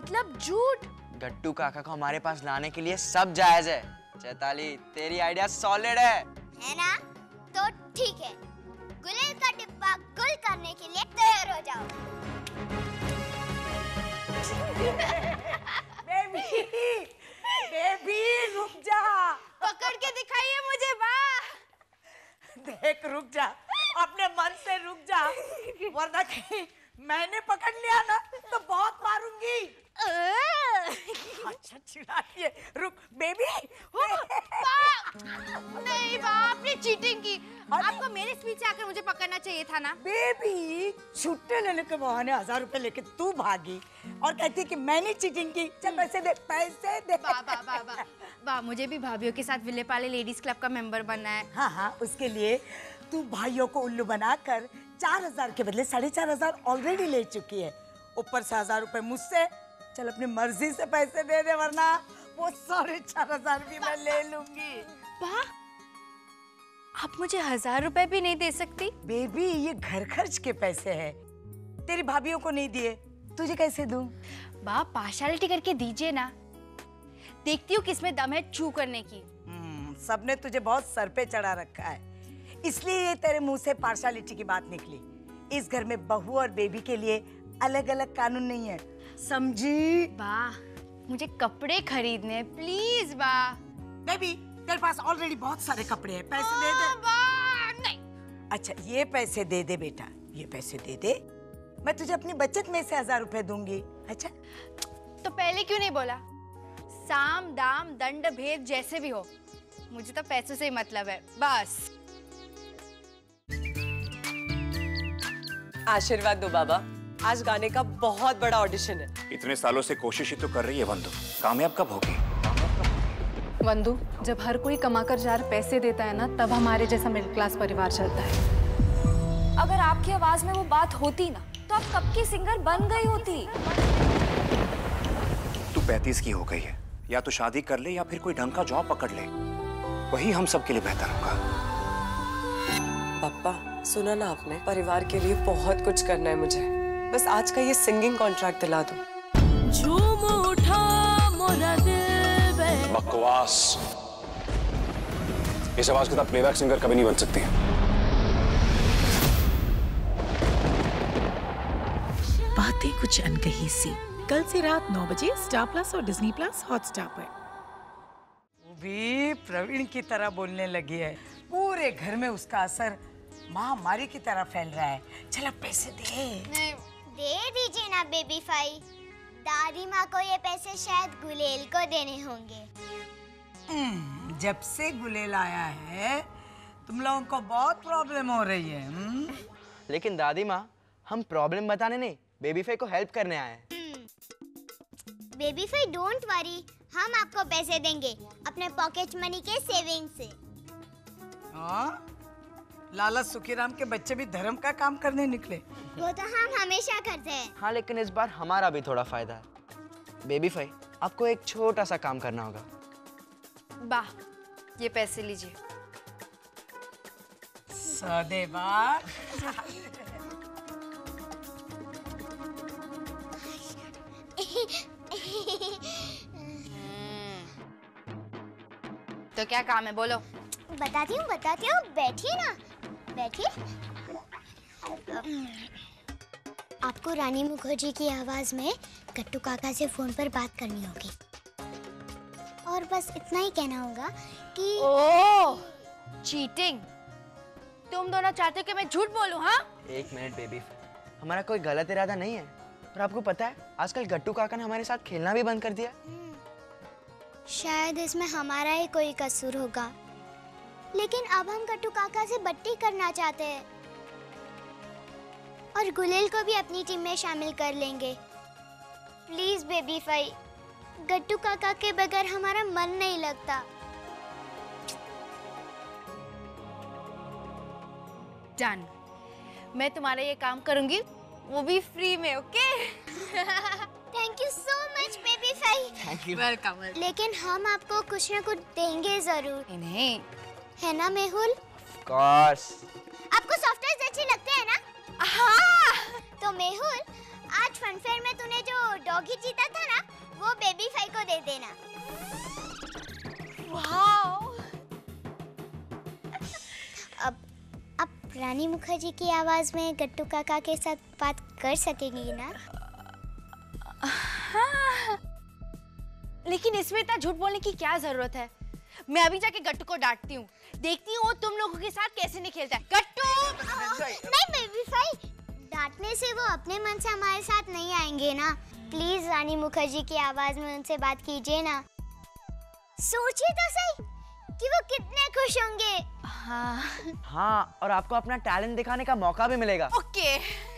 मतलब झूठ? गट्टू काका को हमारे पास लाने के लिए सब जायज है। चैताली, तेरी आइडिया सॉलिड है ना? तो ठीक है, गुलेल का डिब्बा गुल करने के लिए तैयार हो जाओ। बेबी रुक जा। पकड़ के दिखाइए मुझे वाह। देख रुक जा, अपने मन से रुक जा, वरना कहीं मैंने पकड़ लिया ना तो बहुत मारूंगी। अच्छा चिढ़ाती है, रुक बेबी। नहीं वाह, आपने चीटिंग की। आपको मेरे स्पीच से आकर मुझे पकड़ना चाहिए था ना। बेबी छुट्टे लेने के बहाने 1000 रुपए लेके तू भागी और कहती कि मैंने चीटिंग की। चल पैसे दे, पैसे दे। वाह, मुझे भी भाभीियों के साथ विलेपाले लेडीज क्लब का मेंबर बनना है। हाँ, उसके लिए तू भाइयों को उल्लू बनाकर 4000 के बदले 4500 ऑलरेडी ले चुकी है। ऊपर से 1000 रुपए मुझसे। चल अपनी मर्जी से पैसे दे दे, वरना वो 4500 भी मैं ले लूंगी। वाह, आप मुझे 1000 रुपए भी नहीं दे सकती? बेबी ये घर खर्च के पैसे हैं, तेरी भाभीयों को नहीं दिए, तुझे कैसे दूं? वाह, पार्शलिटी करके दीजिए ना, देखती हूँ किसमें दम है चू करने की। सबने तुझे बहुत सर पे चढ़ा रखा है, इसलिए ये तेरे मुंह से पार्शलिटी की बात निकली। इस घर में बहू और बेबी के लिए अलग अलग कानून नहीं है, समझी? वाह, मुझे कपड़े खरीदने प्लीज। वाह बेबी, तेरे पास ऑलरेडी बहुत सारे कपड़े हैं, पैसे दे दे। वाह, नहीं। अच्छा ये पैसे दे दे बेटा, ये पैसे दे दे, मैं तुझे अपनी बचत में से 1000 रुपए दूंगी। अच्छा तो पहले क्यों नहीं बोला? साम दाम दंड भेद जैसे भी हो, मुझे तो पैसों से ही मतलब है बस। आशीर्वाद दो बाबा, आज गाने का बहुत बड़ा ऑडिशन है। इतने सालों से कोशिश ही तो कर रही है वंदु, कामयाब कब होगी? वंदु, जब हर कोई कमाकर 4 पैसे देता है ना, तब हमारे जैसा मिडिल क्लास परिवार चलता है। अगर आपकी आवाज में वो बात होती ना, तो आप कब की सिंगर बन गई होती। तू 35 की हो गई है, या तो शादी कर ले या फिर कोई ढंग का जॉब पकड़ ले, वही हम सब के लिए बेहतर होगा। पापा सुना ना आपने, परिवार के लिए बहुत कुछ करना है मुझे, बस आज का ये सिंगिंग कॉन्ट्रैक्ट दिला दो। झूम उठा मोरा दिल बे। बकवास, इस आवाज के साथ प्लेबैक सिंगर कभी नहीं बन सकती। बातें कुछ अनकही सी, कल से रात 9 बजे स्टार प्लस और डिज्नी प्लस हॉटस्टार पर। वो भी प्रवीण की तरह बोलने लगी है, पूरे घर में उसका असर महामारी की तरह फैल रहा है। चल अब पैसे दे। दे दीजिए ना बेबी फाई, दादी माँ को ये पैसे शायद गुलेल को देने होंगे। जब से गुलेल आया है तुम लोगों को बहुत प्रॉब्लम हो रही है। लेकिन दादी माँ, हम प्रॉब्लम बताने नहीं, बेबी फाई को हेल्प करने आए हैं। बेबी फाई डोंट वरी, हम आपको पैसे देंगे अपने पॉकेट मनी के सेविंग से। हाँ? लाला सुखीराम के बच्चे भी धर्म का काम करने निकले। वो तो हम हमेशा करते हैं। हाँ, लेकिन इस बार हमारा भी थोड़ा फायदा है। बेबी फाई, आपको एक छोटा सा काम करना होगा। वाह, ये पैसे लीजिए। सदेवा। तो क्या काम है, बोलो। बताती हूँ, बैठिए ना, बैठिए। आपको रानी मुखर्जी की आवाज में गट्टू काका से फोन पर बात करनी होगी, और बस इतना ही कहना होगा कि ओह, चीटिंग। तुम दोनों चाहते हो कि मैं झूठ बोलूं? हाँ, एक मिनट बेबी फाई, हमारा कोई गलत इरादा नहीं है, पर आपको पता है आजकल गट्टू काका ने हमारे साथ खेलना भी बंद कर दिया। शायद इसमें हमारा ही कोई कसूर होगा, लेकिन अब हम गट्टू काका से बट्टी करना चाहते हैं और गुलेल को भी अपनी टीम में शामिल कर लेंगे। प्लीज बेबी फाई, गट्टू काका के बगैर हमारा मन नहीं लगता। डन, मैं तुम्हारा ये काम करूंगी, वो भी फ्री में। Okay? Thank you so much baby फाई। Thank you. वेलकम। लेकिन हम आपको कुछ ना कुछ देंगे जरूर, नहीं है ना मेहुल? Of course. आपको सॉफ्टवेयर अच्छे लगते हैं ना? हाँ। तो मेहुल, आज फनफेयर में तूने जो डॉगी जीता था ना, वो बेबी फाई को दे देना। वाओ! अब रानी मुखर्जी की आवाज में गट्टू काका के साथ बात कर सकेंगी ना? हाँ। लेकिन इसमें इतना झूठ बोलने की क्या जरूरत है? मैं अभी जाके गट्टू को डांटती हूँ, देखती हूँ तुम लोगों के साथ कैसे नहीं खेलता है। गट्टू! नहीं बेबी फाई, डांटने से वो अपने मन से हमारे साथ नहीं आएंगे ना। प्लीज रानी मुखर्जी की आवाज में उनसे बात कीजिए ना। सोचिए तो सही कि वो कितने खुश होंगे। हाँ। हाँ, और आपको अपना टैलेंट दिखाने का मौका भी मिलेगा। ओके।